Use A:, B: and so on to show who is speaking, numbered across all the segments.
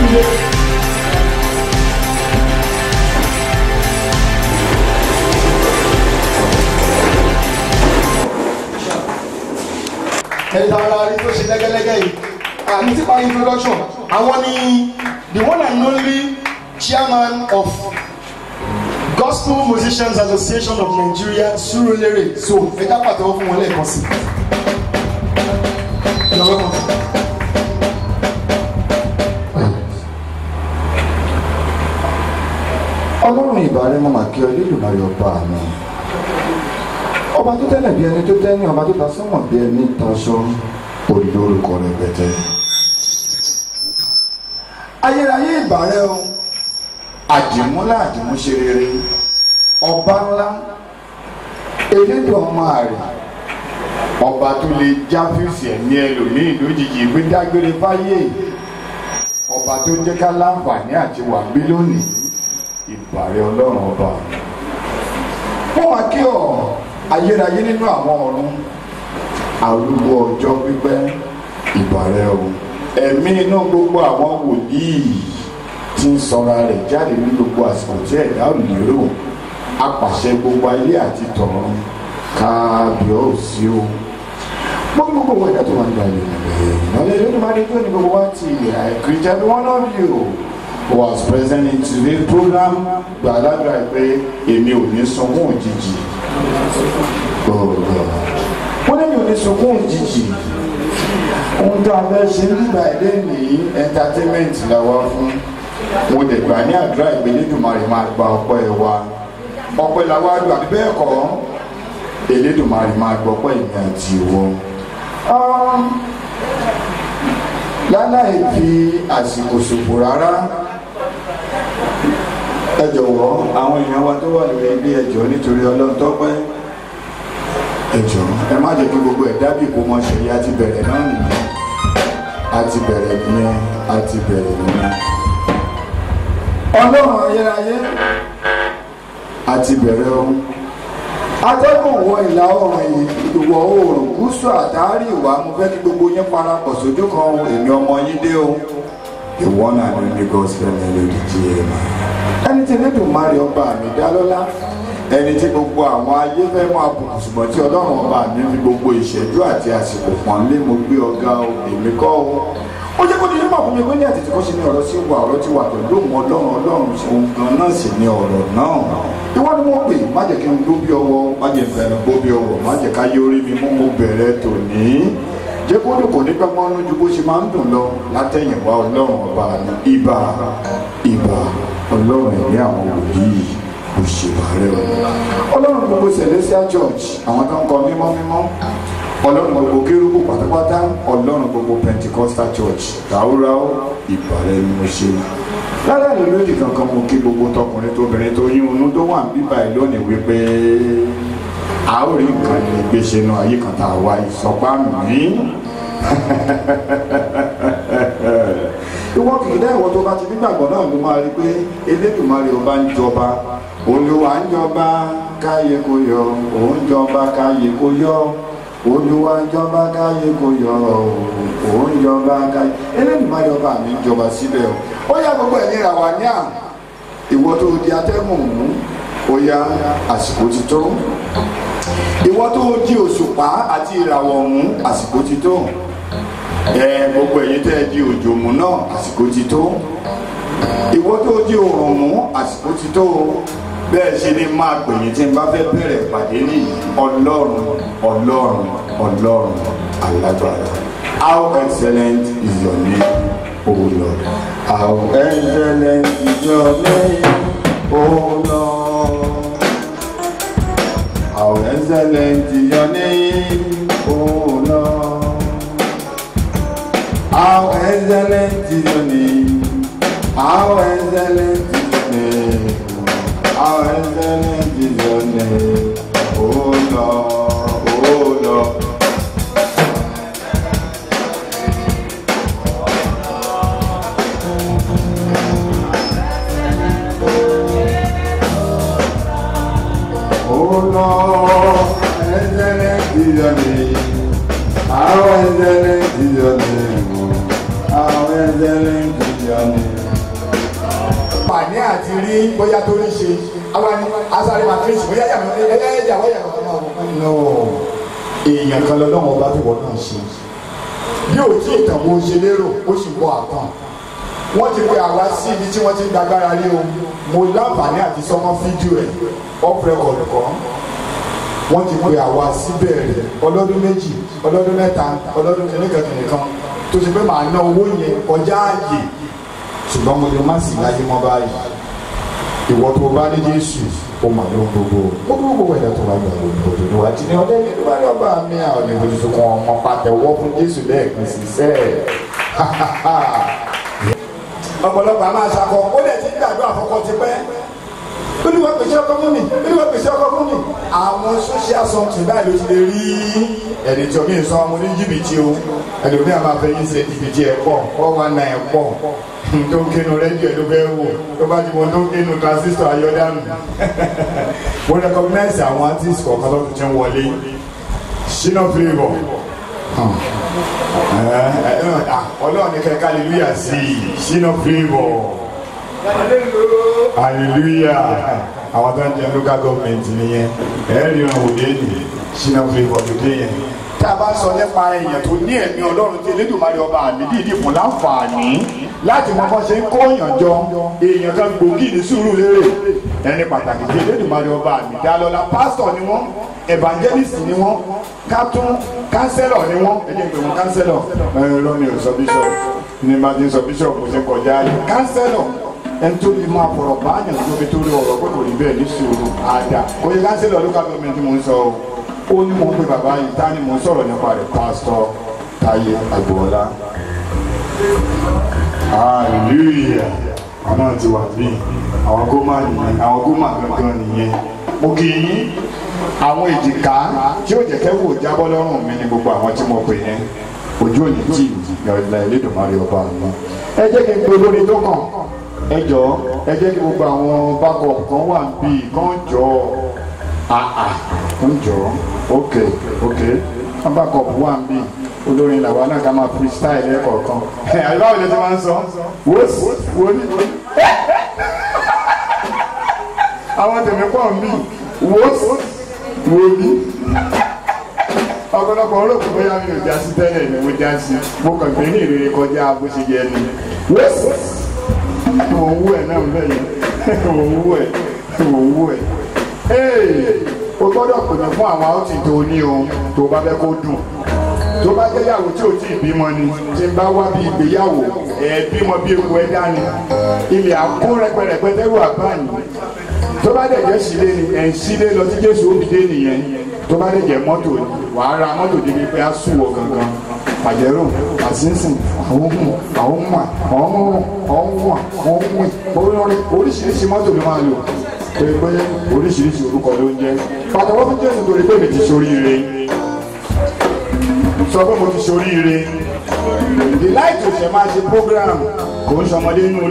A: Introduction. I want the one and only chairman of Gospel Musicians Association of Nigeria, Surulere. So, I got part of one leg. You're welcome.
B: Ọlọ́run ìbàrẹ̀ mọ́ màkì Olódùmarè ọba mi. Ọba tó tẹ́lẹ̀ bí ẹni tó tẹ́ni, ọba tó ta sọ́mọ̀ bí ẹni taṣọ, òdìdó orúkọ rẹ̀ bẹ̀tẹ̀. Ayérayé ìbàrẹ̀ o, àdìmúlá àdìmúṣe rere, ọba ńlá, elédè ọmọ àrè, ọba tó lè já fífi ẹ̀mí ẹlòmíì lójijì gbé dágbére fáyé, ọba tó jẹ́ ká láǹfààní àti wà bí lónìí, ìbàrẹ̀ Ọlọ́run ọba. Wọ́n wá kí ọ ayérayé nínú àwọn ọ̀run, àrùgbó ọjọ́ pípẹ́, ìbàrẹ̀ o. Ẹ̀mí inú gbogbo àwọn wòlíì tí ń sọra rẹ̀ jáde ní gbogbo àsìkò tí ẹ̀dá ò lérò, apàṣẹ gbogbo ayé àti tọ̀run, kábíyèsí o. Gbogbo ẹ̀dá tó wà ní ayé ìnáwó ló máa dé tó ní gbogbo wá ti I greet every one of you who was present in today's program. Gbàdúrà pé èmi ò ní sunkún òjijì. Wọ́n ní mi ò ní sunkún òjijì. Ohun tó a fẹ́ ṣe nígbà ilé ní entertainment làwa fún. Mo dẹ̀ gbà ní àdúrà Elédùmarè máa gba ọpẹ́ wa. Ọpẹ́ làwa dùn àbí bẹ́ẹ̀ kọ́. Elédùmarè máa gbọ́ ọpẹ́ ìmí àti ìwọ. Láláì fi àsìkò ṣòfò rárá. Ẹ jọ̀wọ́ àwọn èèyàn wa tó wà lórí ilé ẹjọ́ nítorí Ọlọ́run tọ́pẹ́. Ẹ jọ̀ọ́ ẹ má jẹ́ kí gbogbo ẹ̀ dábì kó mọ ṣe yá ti bẹ̀rẹ̀ náà nìyẹn. A ti bẹ̀rẹ̀ nìyẹn. Ọlọ́run ayérayé a ti bẹ̀rẹ̀ o. Atẹ́gùn wọ ìlà oòrùn ìwọ̀ oòrùn gúúsù àtàrí ìwà mo fẹ́ kí gbogbo yín parapọ̀ sójú kan èmi ọmọ yín dé o. Ìwọ náà ló ní gospel melody GMA. Ẹni tí Elédùmarè ọba mi dá lọ́lá, ẹni tí gbogbo àwọn ayé fẹ́ máa bùkún ṣùgbọ́n tí Ọlọ́run ọba mi fi gbogbo ìṣẹ́jú àti àsìkò pọ̀n lé mo gbé ọ̀gá o èmi kọ́ o. Ó jẹ́ kó di nígbà fún mi pé ní àtẹ̀tẹ̀ kó ṣe ní ọ̀rọ̀ sí wa ọ̀rọ̀ ti wà pẹ̀lú òun Ọlọ́run òun gan náà sì ní ọ̀rọ̀ náà. Ìwọ ni mo pè má jẹ́ kí n gbó bí ọwọ́ má jẹ́ fẹ́ràn gbó bí ọwọ́ má jẹ́ ká yóò rí mi mú mo bẹ̀rẹ̀ tòní. Jẹ́ kó dùn kò ní pẹ́ mọ́ lójú bó ṣe máa ń dùn lọ látẹ̀yìnwá Ọlọ́run ọba mi ìbà Ọlọ́run ẹ̀mí àwọn wòlíì òṣèbàrẹ̀ o. Ọlọ́run gbogbo Celestial Church àwọn tó ń kọ mímọ́ mímọ́, Ọlọ́run gbogbo kérúbù pátápátá, Ọlọ́run gbogbo Pentecostal Church ráúráú ìbàrẹ̀ ni mo ṣe. Lálẹ́ lórí kankan mo kí gbogbo tọkùnrin tóbìnrin tó yín inú tó wà ń bíbá ẹ̀ lónìí wípé a ó rí nǹkan lè gbé ṣe nu ayé kan tá a wá ìsọpá mi. Ìwọ kìí dá ìwọ tó bá ti nígbàgbọ́ náà ló máa rí pé Elédùmarè ọba ń jọba, Olúwa ń jọba káyé kó yọ, òun jọba káyé kó yọ, Olúwa ń jọba káyé kó yọ, òun jọba káyé. Elédùmarè ọba mi ń jọba síbẹ̀ o. Ó yá gbogbo ẹ̀yin ra wà ní à ìwọ tó di atẹ́gùn mú, ó yá àsìkò ti tó. Ìwọ tó di òṣùpá àti ìràwọ̀ mú, àsìkò ti tó. Gbogbo ẹ̀yin tẹ́ di òjò mú náà, àsìkò ti tó. Ìwọ tó di òòrùn mú, àsìkò ti tó. Bẹ́ẹ̀ ṣe ni máa pè yín tí n bá fẹ́ bẹ̀rẹ̀ pàdé ní Ọlọ́run alágbára. How excellent is your name, O Lord. How excellent is your name, O Lord. How excellent is your name, O Lord. How excellent is your name. How excellent is your name. How excellent is your name, oh Lord, oh Lord. Oh Lord, excellent is your name. How excellent is your name, how excellent pàní àti rí bóyá tó ní ṣe àwọn ni asáré matrix bóyá yàrá ẹ̀ẹ́dẹ̀wọ̀ yàrá kan máa wọ̀ no èèyàn kan lọ́wọ́ bá fi wọ́n náà ṣe bí ò tí ìtàn bó ṣe lérò ó sì bọ́ àtàn wọ́n ti pe àwa sí ibi tí wọ́n ti ń gbàgbára lé o mo láǹfààní àti sọ́mọ́ fídíò ẹ̀ off record kan wọ́n ti pe àwa síbẹ̀ rẹ̀ ọlọ́dún méjì ọlọ́dún mẹ́ta ọlọ́dún kìnnìkan tó ṣe pé màá ná owó yẹn kọjá ààyè ṣùgbọ́n mo lè má sì láyé mọ́ báyìí ìwọ tó bá ní Jésù ó mà ló ń gbogbo ẹ̀dá tó bá gbà lóòótọ́ ló wá jí ní ọdẹ ní ìdúbà lọ́ba mi àwọn ènìyàn tó tún kàn ọmọ pàtẹ́wọ́ fún Jésù lẹ́ẹ̀kan sí sẹ́ẹ̀ ọ̀pọ̀lọpọ̀ a máa ṣakọ ó dẹ̀ ti ń gbàdúrà àfọkọ ti pẹ́ olúwa pèsè ọkọ fún mi olúwa pèsè ọkọ fún mi àwọn social something báyìí ló ti lè rí ẹni tí omi sọ ọmọ ní jìbìtì o ẹlòmíà máa fẹ́ yín ṣe jìbìtì ẹ̀ pọ̀ ọwọ́ náà ẹ̀ pọ̀ tó ń kénu rédíò ẹ̀ ló fẹ́ wò tó bá ti mọ tó ń kénu transistor ayọ́dánù mo recognize àwọn artist kọ̀ọ̀kan lọ́dún tí ń wọlé Shina Flavour ọlọ́run ní kẹ́kẹ́ hallelujah sí Shina Flavour hallelujah àwọn tó ń jẹ local government nìyẹn ẹ̀ẹ́rì ọ̀hún òde ní Shina Flavour tó dé yẹn. tá a bá sọ nípa èèyàn tó ní ẹ̀mí ọlọ́run tí Elédùmarè ọba àmì dídì fún láǹfààní láti mọ bọ́n ṣe ń kó èèyàn jọ èèyàn kan gbòógì ní Sùúrùlérè ẹni pàtàkì tí Elédùmarè ọba àmì dálọ́lá pásítọ̀ ni wọ́n evangelist ni wọ́n kátún kánsẹ́lọ̀ ni wọ́n ẹ̀jẹ̀ pé wọ́n kánsẹ́lọ̀ ẹ̀rọ ni sọ bíṣọ̀ ní bá ti sọ bíṣọ̀ kò ṣe kọjá kánsẹ́lọ̀ ẹni tó lè máa fọ̀rọ̀ báyàn tó fi torí ọ̀rọ̀ pé kò ní bẹ́ẹ̀ ní sùúrù àdá oye kánsẹ́lọ̀ local government mo ń sọ ó ní mo ń pe bàbá yìí tá ni mo ń sọ̀rọ̀ nípa rẹ̀ pásítọ̀ Táyé Agboola hallelujah àwọn náà ti wà bí àwọn gómà nìyẹn àwọn gómà gangan nìyẹn mo kì í yín àwọn èjìká tí ó jẹ́ kẹ́wò jábọ́ lọ́rùn mi ni gbogbo àwọn tí mo pè yẹn ojú òní tí ìyọ̀lá Elédùmarè ọba mi ẹ jẹ́ kí n pe olórin tó kàn ẹ jọ ẹ jẹ́ kí gbogbo àwọn backup kan wà bí kan jọ kan jọ ok backup wà bí olórin làwa náà ká máa freestyle lẹ́kọ̀ọ̀kan àyíbáwò lè ti máa ń sọ wò ní àwọn tèmi pọ̀ mí wò ní ọ̀pọ̀lọpọ̀ olóòkú bóyá mi ò já sí tẹ́lẹ̀ ni mo já sí mo kàn gbé ní ìrere kọjá bó ṣe yẹ ni mò ń wú ẹ̀ náà bẹ́ẹ̀ mò ń wú ẹ̀ o gbọ́dọ̀ pè mí fún àwọn áùtì tó ní o tó bá fẹ́ kó dùn tó bá jẹ́ yàwó tí ò tí ì bímọ ni tí n bá wá bí ìgbéyàwó bímọ bí eku ẹ dání ilẹ̀ àkó rẹpẹrẹpẹ tẹ́rù àbáyé tó bá dẹ̀ jẹ́ sílé ni ẹ̀ ń sílé lọ sí Jésù òbídé nìyẹn tó bá dẹ̀ jẹ́ mọ́tò ni wàá ra mọ́tò débi pé á sùn wọ gangan pàjẹ́rò àṣìṣìn àwọn oríṣiríṣi mọ́tò ló máa lò pé oríṣiríṣi orúkọ ló ń jẹ́ pàtàkó fún Jésù torí pé mi ti ṣoríire sọ pé mo ti ṣoríire the light to ṣe máa ṣe program kò ń ṣọmọdé nínú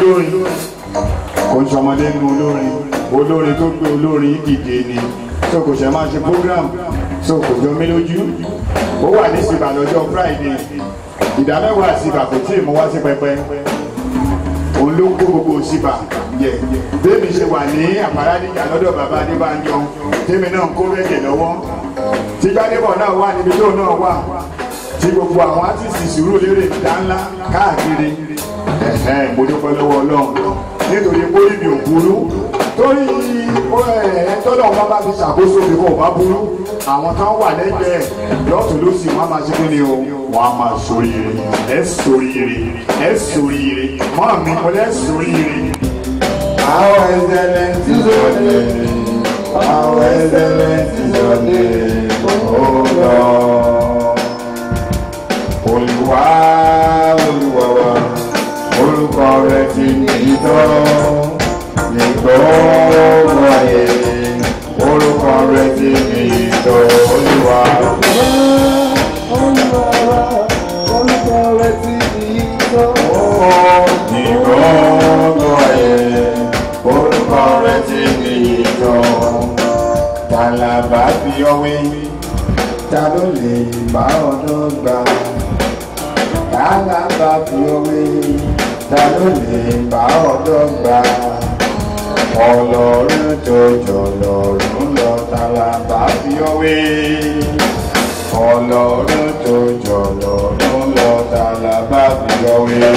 B: olórin tó gbé olórin dìde ni so kò ṣe máa ṣe program so kò jọ mí lójú ó wà ní síbà lọ́jọ́ Friday ìdámẹ́wàá síbà kò tí ì mú wá sí pẹpẹ òun ló kó gbogbo síbà yẹ bẹ́ẹ̀ mi ṣe wà ní àparadíjà lọ́dọ̀ bàbá Adébánjọ tèmi náà ń kó rẹ́gẹ̀ lọ́wọ́ tí Gbádébọ̀ náà wà níbi tó náà wà tí gbogbo àwọn átìsì Sùúrùlérè dáńlá káàkiri mo dúpẹ́ lọ́wọ́ Ọlọ́run nítorí bóyí mi ò burú torí tọ́lọ̀ wọn bá fi ṣàkóso mi kò bá burú àwọn tán wà lẹ́gbẹ̀ẹ́ lọ́tún ló sì wọ́n á máa ṣe kí ni o wọ́n á máa ṣoríire ẹ ṣoríire mọ́ mi mo lẹ́ ṣoríire. How excellent is your name, how excellent is your name, oh Lord. Olúwa wa orúkọ rẹ̀ ti nìyí tán nígbòho ayé orúkọ rẹ̀ ti nìyí tán Olúwa. Orúkọ rẹ̀ ti nìyí tán nígbòho ayé orúkọ rẹ̀ ti nìyí tán. Tàlàbà fi ọwé ta ló lè bá ọdún gbà. Tàlàbà fi ọwé ta ló lè bá ọ̀dọ́ gbà ọlọ́run tó jọ lọ́run lọ ta la bá fi ọ́ wé ọlọ́run tó jọ lọ́run lọ ta la bá fi ọ́ wé.